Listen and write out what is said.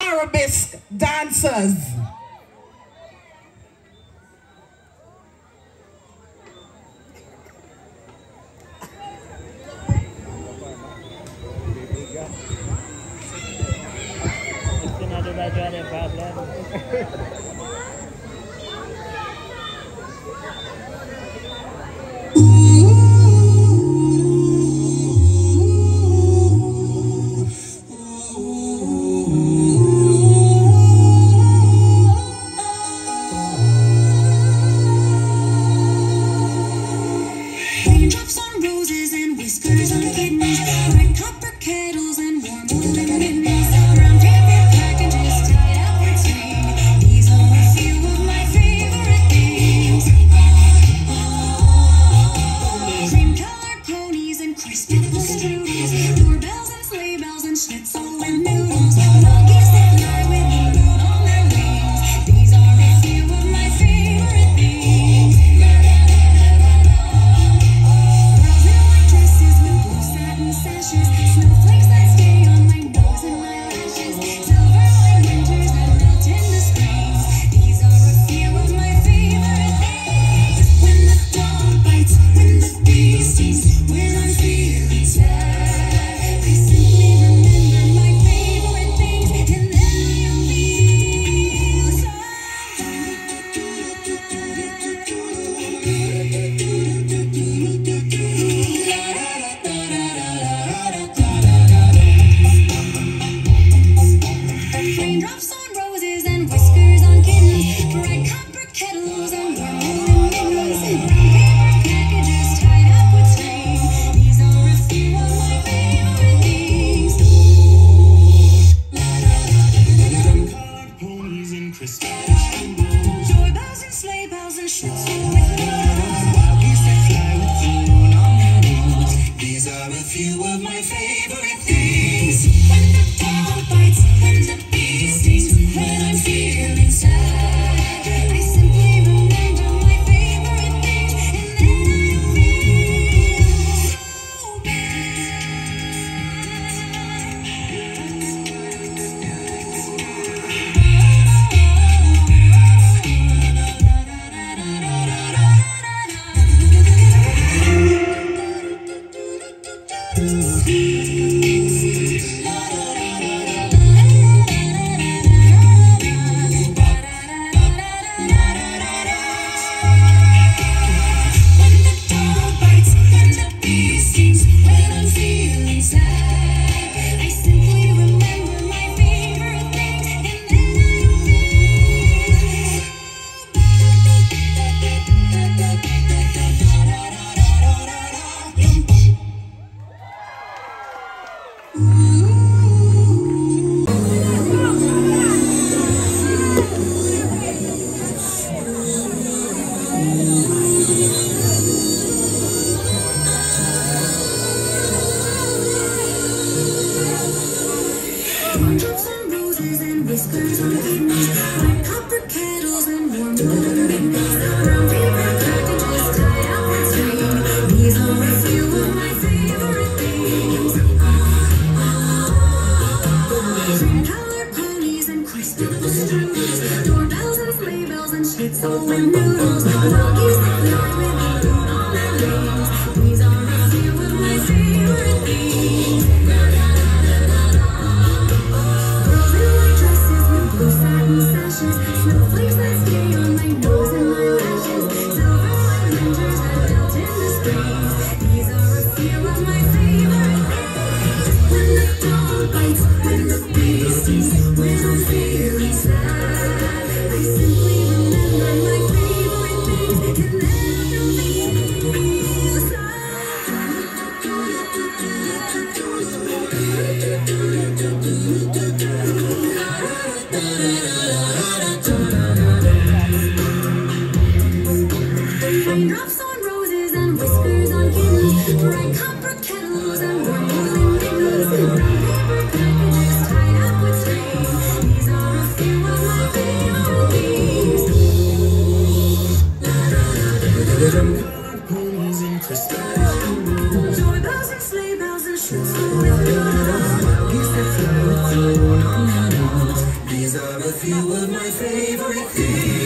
arabesque dancers. Raindrops on roses and whiskers on kittens, red copper kettles and warm woolen mittens, brown paper packages tied up with string. These are a few of my favorite things. Cream-colored ponies and crisp apple strudels, doorbells and sleigh bells and schnitzel and noodles, monkeys that fly with the moon on their wings. These are a few of my favorite things. Sashes, snowflakes that stay on my nose and my lashes, silver like winters that melt in the springs. These are a few of my favorite things. When the dog bites, when the bee stings, when I'm feeling sad, I simply remember my favorite things, and then I'll feel so Raindrops on roses and whiskers on kittens, bright copper kettles and warm woolen mittens, brown paper packages tied up with string. These are a few of my favorite things. Colored ponies and crystal doorbells and sleigh bells and schnitzel with noodles, monkeys that fly with the moon on their wings. These are a few of my favorite things. When the dog bites, when the bee stings, when I'm feeling sad, I simply remember my favorite things, and then I'll feel so When the dog bites, when the bee stings, when I'm feeling sad, I simply remember my favorite things, and then I'll Raindrops on roses and whiskers on kittens, bright copper kettles and warm woolen mittens, brown paper packages tied up with string. These are a few of my favorite things. Cream-colored ponies and crisp apple strudels, doorbells and sleigh bells and schnitzel and noodles, monkeys that fly with the moon on their wings. These are a few of my favorite things. Girls in white dresses with blue satin sashes, snowflakes that stay on my nose and my lashes, silver like winters that melt in the springs. These are a few of my favorite things. When the dog bites, when the bee stings, when I'm feeling sad, I simply remember my favorite things, and then I'll be You were my favorite thing.